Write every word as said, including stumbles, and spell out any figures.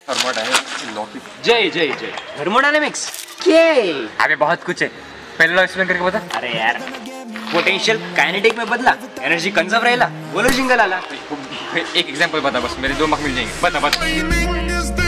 Thermodynamics law की जय जय जय थर्मोडायनेमिक्स क्या? अबे बहुत कुछ है, पहले लॉ एक्सप्लेन करके बता। अरे यार, पोटेंशियल काइनेटिक में बदला, एनर्जी कंजर्व रहेला, बोलो जिंगल आला। एक एग्जांपल बता बस, मेरे दो मार्क मिल जाएंगे। बता बता।